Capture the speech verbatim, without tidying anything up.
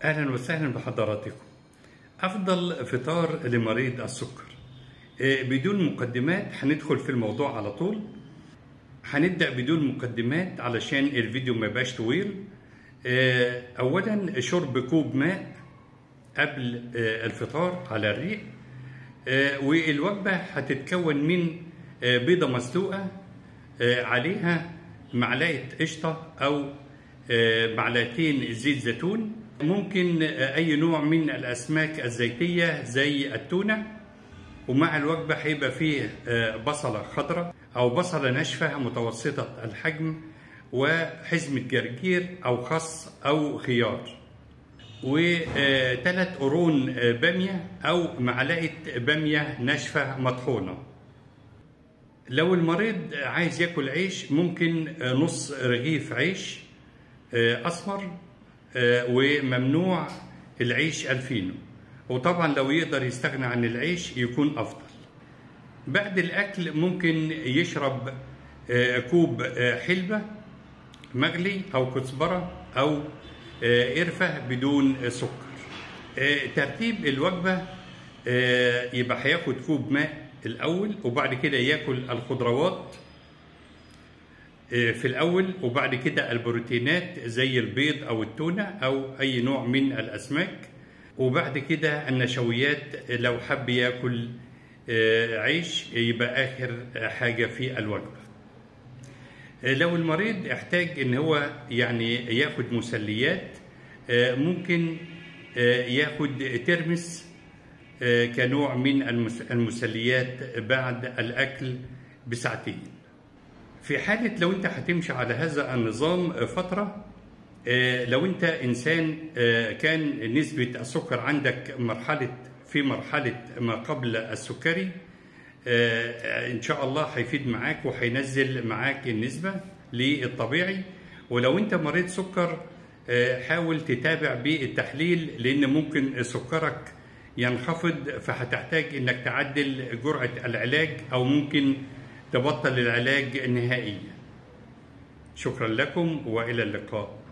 أهلا وسهلا بحضراتكم. أفضل فطار لمريض السكر. بدون مقدمات هندخل في الموضوع على طول. هنبدأ بدون مقدمات علشان الفيديو ما يبقاش طويل. أولا شرب كوب ماء قبل الفطار على الريق، والوجبة هتتكون من بيضة مسلوقة عليها معلقة قشطة أو معلقتين زيت زيتون، ممكن أي نوع من الأسماك الزيتية زي التونة، ومع الوجبة هيبقى فيه بصلة خضراء أو بصلة ناشفة متوسطة الحجم، وحزمة جرجير أو خس أو خيار، وثلاث قرون بامية أو معلقة بامية ناشفة مطحونة. لو المريض عايز ياكل عيش ممكن نص رغيف عيش أسمر، وممنوع العيش الفينو، وطبعا لو يقدر يستغنى عن العيش يكون أفضل. بعد الأكل ممكن يشرب كوب حلبة مغلي أو كزبرة أو قرفة بدون سكر. ترتيب الوجبة يبقى هياخد كوب ماء الأول، وبعد كده ياكل الخضروات في الأول، وبعد كده البروتينات زي البيض أو التونة أو أي نوع من الأسماك، وبعد كده النشويات لو حب ياكل عيش يبقى آخر حاجة في الوجبة. لو المريض احتاج ان هو يعني ياخد مسليات ممكن ياخد ترمس كنوع من المسليات بعد الأكل بساعتين. في حالة لو انت هتمشي على هذا النظام فترة، لو انت انسان كان نسبة السكر عندك مرحلة في مرحلة ما قبل السكري، ان شاء الله هيفيد معاك وهينزل معاك النسبة للطبيعي. ولو انت مريض سكر حاول تتابع بالتحليل، لان ممكن سكرك ينخفض فهتحتاج انك تعدل جرعة العلاج او ممكن تبطل العلاج نهائيا. شكرا لكم والى اللقاء.